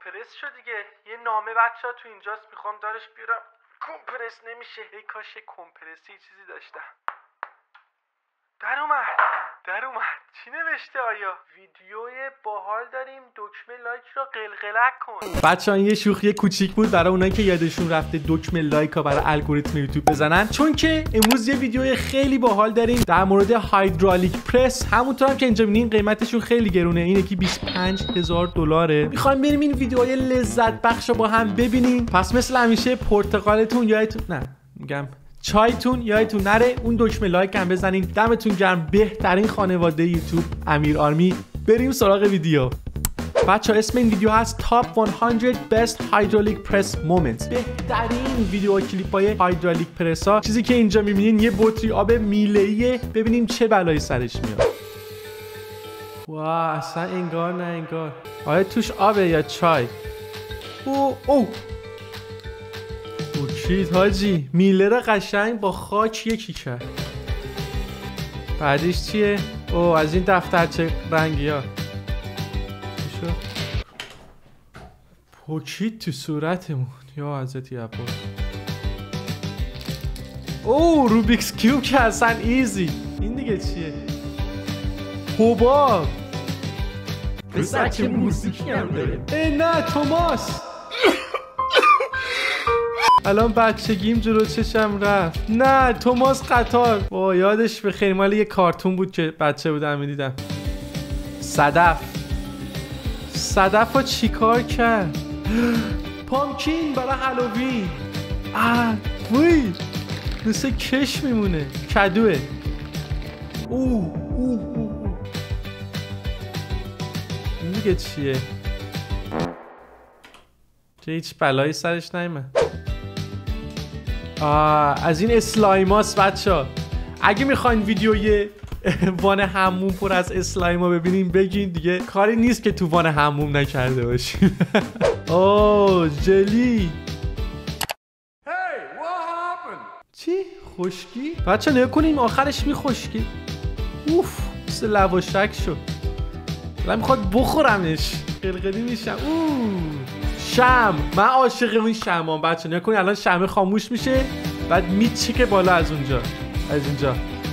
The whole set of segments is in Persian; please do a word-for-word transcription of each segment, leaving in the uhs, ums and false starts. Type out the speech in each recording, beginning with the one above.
کمپرس شد دیگه. یه نامه بچه‌ها تو اینجاست میخوام دارش بیارم. کمپرس نمیشه. ای کاش کمپرسی چیزی داشتم. در اومد در اومد چی نوشته؟ آیا ویدیوی باحال داریم، دکمه لایک رو قلقلک کن. بچه‌ها یه شوخی کوچیک بود برای اونایی که یادشون رفته دکمه لایک ها برای الگوریتم یوتیوب بزنن، چون که امروز یه ویدیوی خیلی باحال داریم در مورد هایدرالیک پرس. همونطور هم که اینجا میبینین قیمتشون خیلی گرونه، این یکی بیست و پنج هزار دلاره. میخوایم بریم این ویدیوهای لذت بخش رو با هم ببینیم. پس مثل همیشه پرتقالتون یادتون نه میگم چایتون یادتون نره اون دکمه لایک هم بزنین. دمتون گرم. بهترین خانواده یوتیوب امیر آرمی. بریم سراغ ویدیو. بچه ها اسم این ویدیو هست Top صد Best Hydraulic Press Moments. بهترین ویدیو کلیپ های هایدرالیک پرس ها. چیزی که اینجا میبینین یه بطری آب میله‌ایه. ببینیم چه بلایی سرش میاد. واه اصلا انگار نه انگار. آیا توش آبه یا چای؟ او او اوکید حاجی، میله را قشنگ با خاک یکی کرد. بعدش چیه؟ او از این دفترچه رنگی ها چی شد؟ پوکید تو صورتمون یا حضرت عباس. او روبیکس کیوب که اصلا ایزی. این دیگه چیه؟ حباب. بسه که موسیقی هم داره. ای نه توماس. الان بچگیم جلو چشم رفت. نه توماس قطار. با یادش به خیر مال یه کارتون بود که بچه بودم میدیدم. صدف. صدف ها چی کار کرد؟ پامکین برای هالووین. آه وی مثل کش میمونه. کدوه. اوه اوه اوه این دیگه چیه؟ چه هیچ بلایی سرش نیامد. آه از این اسلایماست بچه ها. اگه میخواین ویدیوی وان حموم پر از اسلایما ببینین بگین دیگه. کاری نیست که تو وان حموم نکرده باشین. اوه جلی. چی؟ خشکی؟ بچه نگاه کنیم آخرش میخشکی. اوف مثل لواشک شد. الان میخواد بخورمش. قلقلی میشم. اوه شم. من عاشق اون شمام بچه. نگاه کنید الان شمه خاموش میشه بعد میچیکه بالا از اونجا از اینجا.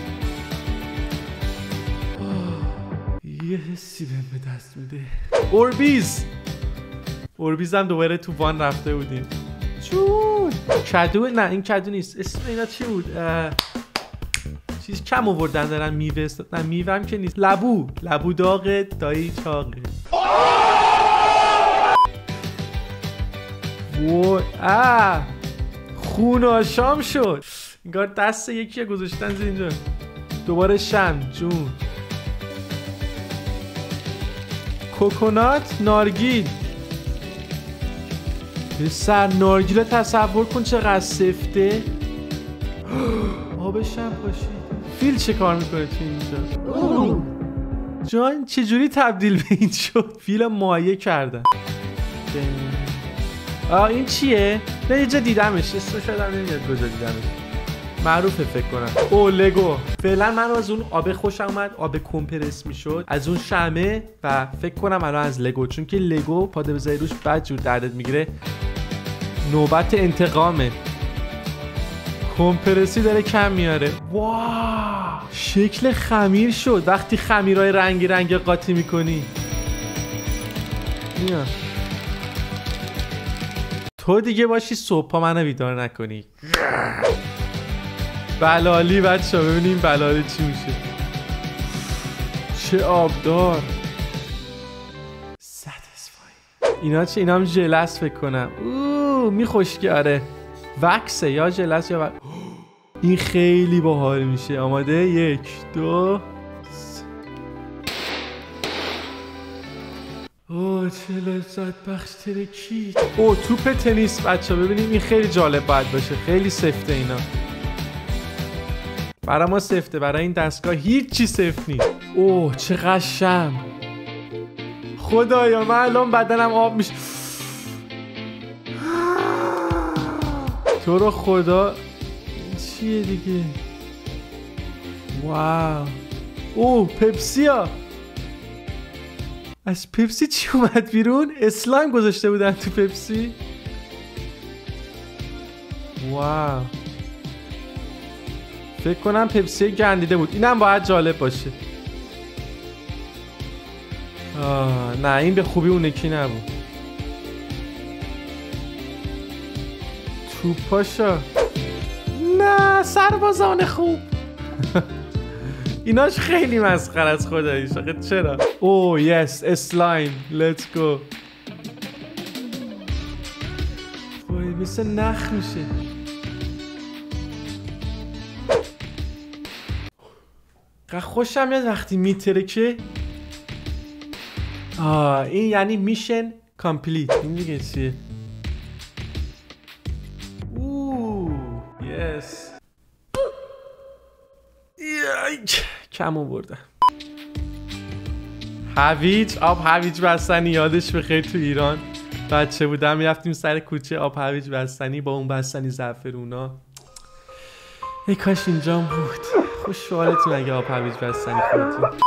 یه حسی بهم به دست میده. اوربیز. اوربیز هم دوباره تو وان رفته بودیم. چون کدو. نه این کدو نیست. اسم اینا چی بود؟ چیز کم آوردن دارن میوه. نه میوه هم که نیست. لبو. لبو داغ دایی چاقه. وای آه خون آشام شد. انگار دست یکی گذاشتن زیر اینجا. دوباره شم جون. کوکونات نارگیل. سر نارگیل تصور کن چقدر سفته. آبشم پاشید. فیل چه کار میکنه تو اینجا؟ جان چجوری تبدیل به این شد؟ فیل مایه کردن. آه این چیه؟ نه یه جا دیدمش. اسمش یادم نمیاد کجا دیدمش. معروفه فکر کنم. او لگو. فعلا من از اون آب خوشم اومد. آب کمپرس میشد. از اون شمه و فکر کنم الان از لگو، چون که لگو پاده بزنی روش بد جور دردت میگیره. نوبت انتقامه. کمپرسی داره کم میاره. واو شکل خمیر شد وقتی خمیرای رنگی رنگی قاطی میکنی. میاد تو دیگه باشی صبح منو بیدار نکنی. بلالی بچه ها ببینیم بلالی چی میشه. چه آبدار. ساتیسفای. اینا چه؟ اینا هم جلس فکر کنم. اوه میخوشگه. آره وکسه یا جلس یا وکس. این خیلی باحال میشه. آماده؟ یک دو. اوه چه لذت بخش ترکید. اوه توپ تنیس بچه ها ببینیم. این خیلی جالب باید باشه. خیلی سفته اینا. برای ما سفته. برای این دستگاه هیچ چی سفت نیست. اوه چه قشنگ. خدایا من الان بدنم آب میشه. تو رو خدا این چیه دیگه؟ واو. اوه پپسیا. از پپسی چی اومد بیرون؟ اسلایم گذاشته بودن تو پپسی. واو، فکر کنم پپسی گندیده بود. اینم باید جالب باشه. آه نه، این به خوبی اون یکی نبود. توپاشا. نه سربازان خوب. ایناش خیلی مسخره است خداییش. چرا؟ اوه یس، اسلایم. لیتس گو. وای مثل نخ میشه. خوشم میاد وقتی میترکه. آه این یعنی میشن کامپلیت. این دیگه چیه؟ اوه یس. کم آوردم. هویج، آب هویج بستنی. یادش بخیر تو ایران بچه بودم میرفتیم سر کوچه آب هویج بستنی با اون بستنی زعفرونا. ای کاش اینجا بود. خوش سوالتون اگه آب هویج بستنی خوردیم.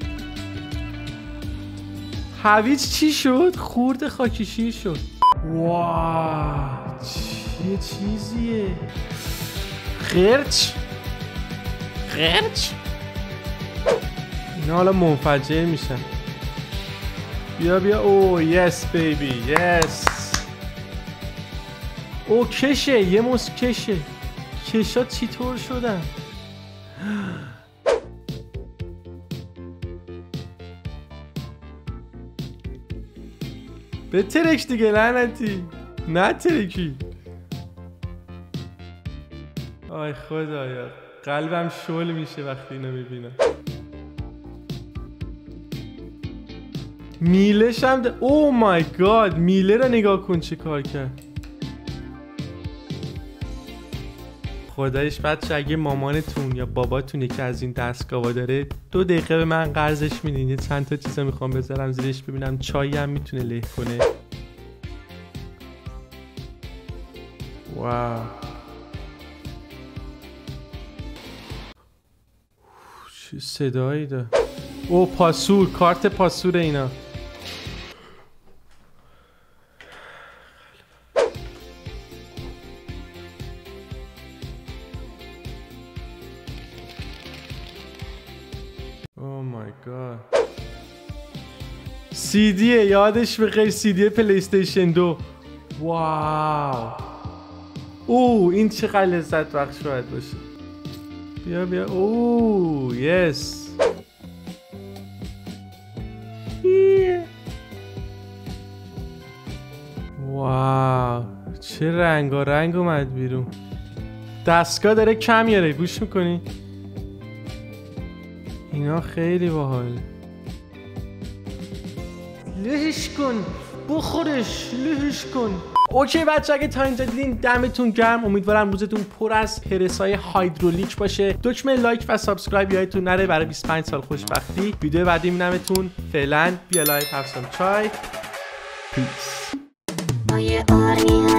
هویج چی شد؟ خورد خاکی شیر شد. واو چه چیزیه. خرچ خرچ. اینا حالا منفجر میشن. بیا بیا. اوه یس بیبی یس. او کشه، یه موس کشه. کشا چی طور شدن؟ به ترک دیگه لعنتی. نه ترکی. آی خدایا قلبم شل میشه وقتی اینو میبینم. میلش هم ده... او مای گاد، میله رو نگاه کن چه کار کرد. خدایش بچه اگه مامانتون یا باباتون یکی از این دستگاه‌ها داره دو دقیقه به من قرضش میدین. یه چند تا چیزا میخوام بذارم زیرش ببینم چایی هم میتونه له کنه. واو چه صدایی ده. او پاسور، کارت پاسور اینا. او مای گاد. سی دیه، یادش بخیر. سی دی پلی استیشن دو. واو. او این چقدر لذت بخش باید باشه. بیا بیا. اوه یس. واو چه رنگا رنگ اومد بیرون. دستگاه داره کم میاره. گوش میکنی؟ اینا خیلی باحال. لهش کن بخورش، لهش کن. اوکی بچه اگه تا اینجا دیدین دمتون گرم. امیدوارم روزتون پر از پرسای هایدرولیک باشه. دکمه لایک و سابسکرایب یادتون نره برای بیست و پنج سال خوشبختی. ویدیو بعدی میبینمتون. فعلا بیا لایف هاف سام چای. پیس.